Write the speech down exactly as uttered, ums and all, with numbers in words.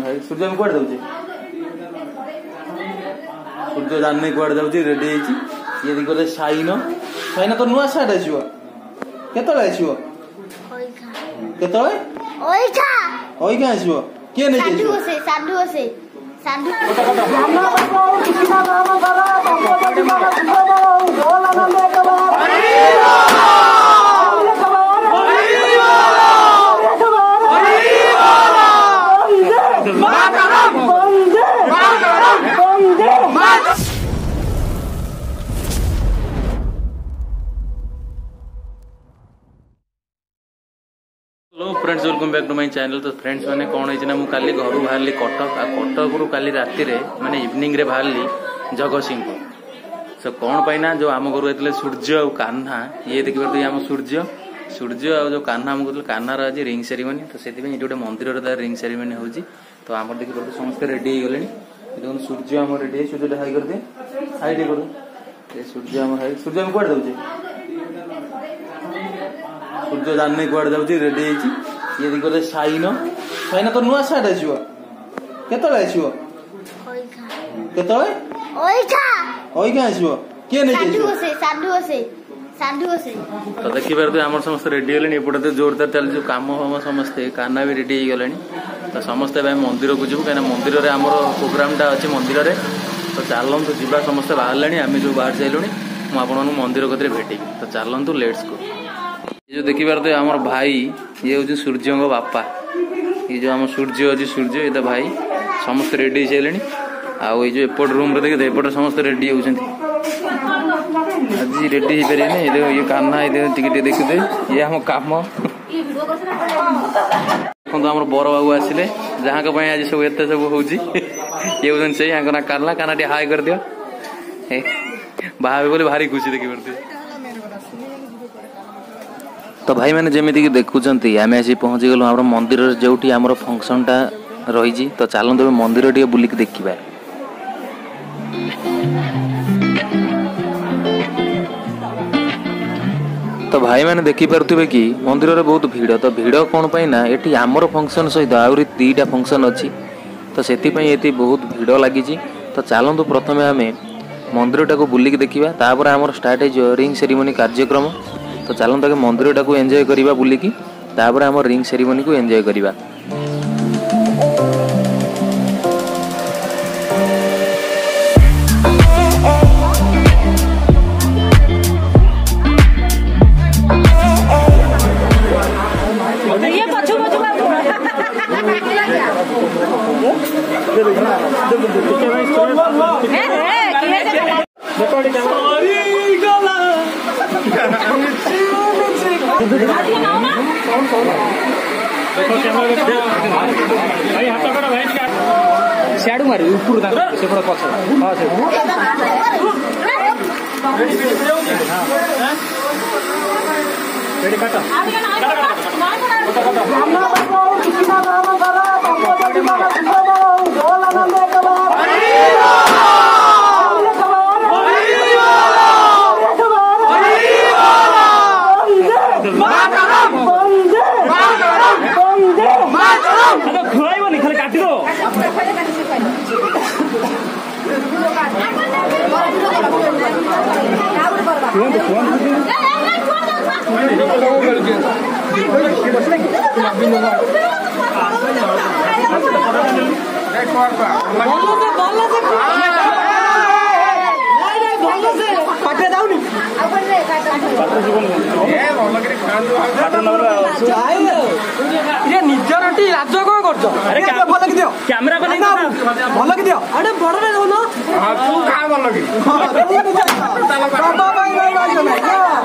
है सूर्य कुआड़ जाऊँ सूर्य जानी कुआड़ जाऊँ रेडी ये दिगरे साइन साइन तो नुआ साइड आसो केतले आसो केतले ओइखा ओइखा आसो के नै साधु से साधु से साधु hello friends welcome back to my channel. तो फ्रेंड्स मैंने कौन है मु काली घर बाहर कटक आ कटक रू काली राति रे माने इवनिंग रे बाहरली जगतसिंहपुर। सो कौन पाइना जो आम घर आते सूर्य और कान्हा ये देखिए तो आम सूर्य सूर्य और जो कान्हा आम कहते कान्हार आज रिंग सेरेमनी। तो से गोटे मंदिर रिंग सेरेमनी होची। तो आम देखिए समस्त रेडी हो गले देखो सूर्य आम रेडी सूर्य हाई कर दे हाई टे कर सूर्य आम हाई सूर्य आम कुआड़ जाऊँ सूर्य जानी कुआड़ जाऊँ रेडी ये दिगरे साइन साइन तो नुआ साइड आसो केतले आसो केतले ओइखा ओइखा आसो के नै साधु से साधु से साधु से। तो देखि पारते हमर समस्त रेडी होलेनी एपटे तो जोरदार चल जो काम हम समस्त कान्हा भी रेडी हो गलेनी। तो समस्त भाई मंदिर को जीव कहीं मंदिर रे हमर प्रोग्राम टा अछि मंदिर रे। तो चलंतु जीवा समस्त बाहरलानी आमे जो बाहर जाइलुनी मु आपन मंदिर कतरे भेटी। तो चलंतु लेट्स गो। ये जो देखी पारते हमर भाई ये हूँ सूर्य को बापा ये जो आम सूर्य अच्छी सूर्य ये तो भाई समस्त रेडी होनी आउ ये एपट रूम रे देखते एपटे समस्त रेडी होती आज रेडी हो पारे ये ये कान्हा ये टिके देखते ये आम कम देखो आम बर बाबू आसिले जहाँ आज सब एत सब हो ये हूँ से ना कान्हा कान्हा टे हाई कर दियो बाहा बोले भारी खुशी देखी पारते। तो भाई मैंने जमीती कि देखुंत आम आसी पहुँची गलु आम मंदिर जो आम फंक्शन टा रही। तो चलते मंदिर टे बुलिक देखा। तो भाई मैंने देखिपे कि मंदिर रे बहुत भीड़। तो भीड़ कौन पाई ना ये आमर फंक्शन सहित आहरी दीटा फंक्शन अच्छी। तो से बहुत भीड़ लगी। तो चलतु प्रथम आम मंदिर टाक बुलिक देखा तापर आमर स्टार्ट हो रिंग सेरेमनी कार्यक्रम। तो चलते आगे मंदिर टाक एंजॉय करवा बुलिकी तापर आम रिंग सेरेमनी को एंजॉय करवा। सियाडू मारी ऊपर से पड़ पछ हां से रेडी काटा खुआइबनी खाली काटी दो निजर राज कौन कर कैमेरा भल कि दियो अरे बड़ रे